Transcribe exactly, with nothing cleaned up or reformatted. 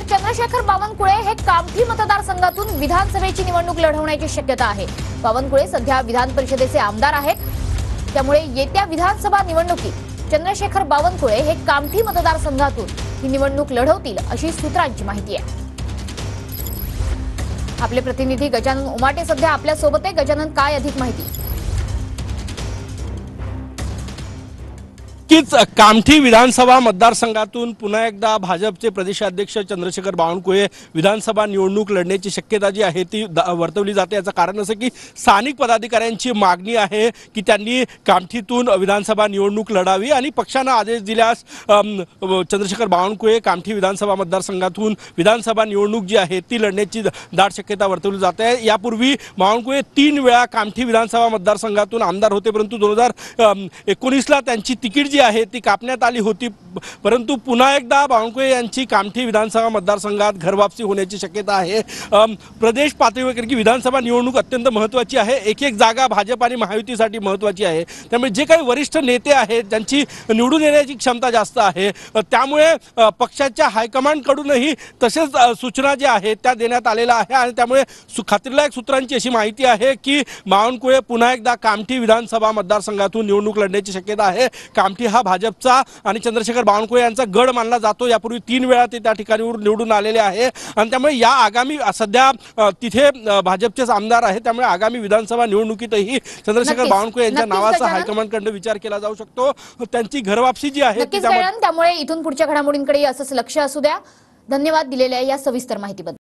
चंद्रशेखर बावनकुळे हे कामठी मतदारसंघातून विधानसभेची निवडणूक लढवण्याची शक्यता आहे। बावनकुळे सध्या विधान परिषदेचे आमदार आहेत, त्यामुळे येत्या विधानसभा निवडणुकीत चंद्रशेखर बावनकुळे हे कामठी मतदारसंघातून ही निवडणूक लढवतील अशी सूत्रांची माहिती आहे। आपले प्रतिनिधी गजानन उमाटे सध्या आपल्या सोबत आहे। गजानन, काय अधिक माहिती? कीच कामठी विधानसभा मतदारसंघातून पुन्हा एकदा भाजपचे प्रदेशाध्यक्ष चंद्रशेखर बावनकुळे विधानसभा निवडणूक लढण्याची शक्यता जी आहे ती वर्तवली जाते। याचं कारण असं की स्थानिक पदाधिकाऱ्यांची मागणी आहे की त्यांनी कामठीतून विधानसभा निवडणूक लढावी आणि पक्षानं आदेश दिल्यास चंद्रशेखर बावनकुळे कामठी विधानसभा मतदारसंघातून विधानसभा निवडणूक जी आहे ती लढण्याची दाट शक्यता वर्तवली जाते। यापूर्वी बावनकुळे तीन वेळा कामठी विधानसभा मतदारसंघातून आमदार होते, परंतु दोन हजार एकोणीसला त्यांची तिकीट जी आहे ती कापण्यात आली होती, परंतु पुन्हा एकदा बावनकुळे यांची कामठी विधानसभा मतदारसंघात घरवापसी होण्याची शक्यता आहे। प्रदेश पातळीवर की विधानसभा निवडणूक अत्यंत महत्त्वाची आहे, एक एक जागा भाजप आणि महायुतीसाठी महत्त्वाची आहे, त्यामुळे जे काही वरिष्ठ नेते आहेत ज्यांची निवडून येण्याची क्षमता जास्त आहे, त्यामुळे पक्षाच्या हायकमांडकडूनही तसेच सूचना ज्या आहेत त्या देण्यात आलेल्या आहे आणि त्यामुळे खात्रीलायक सूत्रांची अशी माहिती आहे की बावनकुळे पुन्हा एकदा कामठी विधानसभा मतदारसंघातून निवडणूक लढण्याची शक्यता आहे। कामठी हा भाजपचा आणि चंद्रशेखर बावनकुळे यांचा गड मानला जातो। यापूर्वी तीन वेळा ते त्या ठिकाणीवर निवडून आलेले आहे आणि त्यामुळे या आगामी सध्या तिथे भाजपचेच आमदार आहेत, त्यामुळे आगामी विधानसभा निवडणुकीतही चंद्रशेखर बावनकुळे यांच्या नावाचा हायकमांडकडून विचार केला जाऊ शकतो। त्यांची घरवापसी जी आहे त्यामुळे इथून पुढच्या घडामोडींकडे असंच लक्ष असू द्या। धन्यवाद दिलेल्या या सविस्तर माहितीबद्दल।